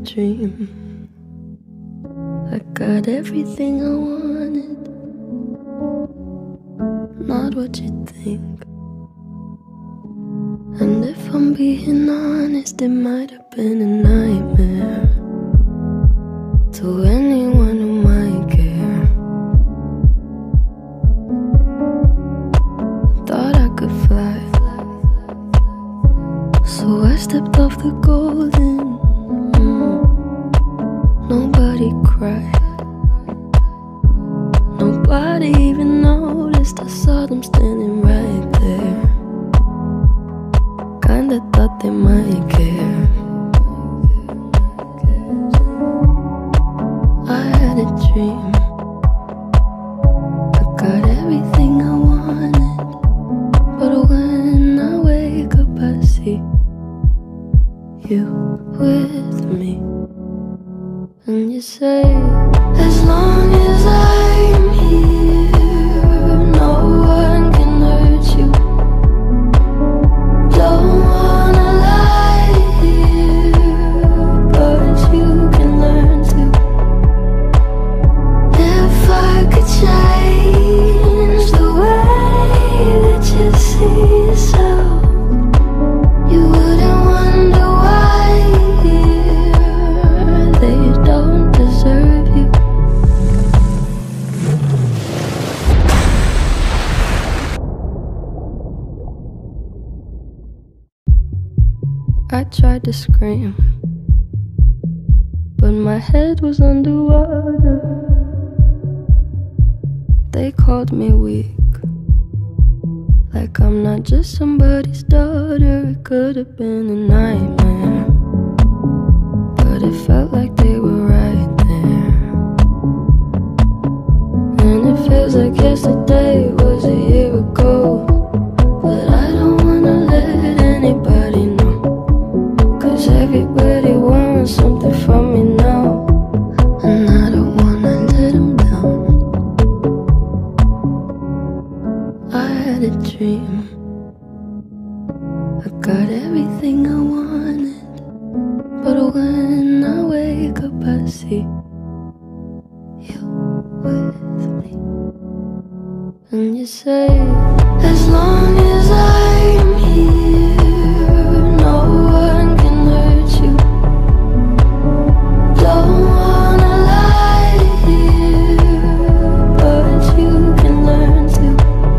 dream. I got everything I wanted, not what you think. And if I'm being honest, it might have been a nightmare to anyone who might care. Thought I could fly, so I stepped off the golden. Nobody cried, nobody even noticed. I saw them standing right there. Kinda thought they might care. I had a dream, I got everything I wanted, but when I wake up I see you with me. And you say, as long as I'm here, no one can hurt you. Don't wanna lie here, but you can learn to. If I could change the way that you see yourself, you wouldn't wonder why they don't deserve you. I tried to scream, but my head was underwater. They called me weak, like I'm not just somebody's daughter. It could have been a nightmare, but it felt like they were right there. And it feels like yesterday was a year ago, but I don't wanna let anybody know, 'cause everybody wants something from me now, and I don't wanna let them down. I had a dream, I got everything I wanted, but when I wake up I see you with me. And you say, as long as I'm here, no one can hurt you. Don't wanna lie here, but you can learn to.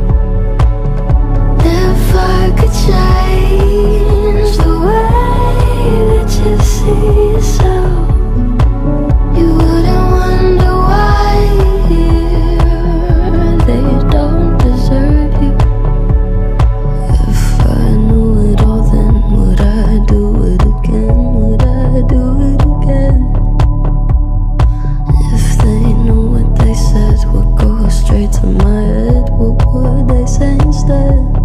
If I could change the way that you see yourself, you wouldn't wonder why they don't deserve you. If I knew it all, then would I do it again? Would I do it again? If they knew what they said would go straight to my head, what would they say instead?